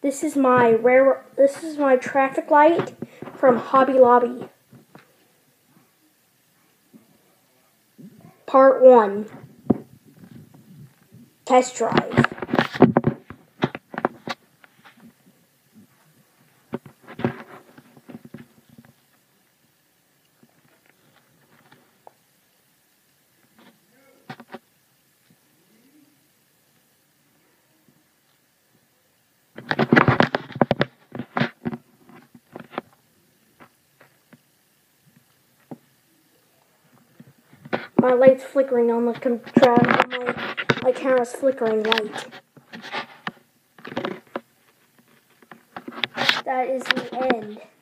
This is my traffic light from Hobby Lobby. Part 1. Test drive. My light's flickering on the control. My camera's flickering light. That is the end.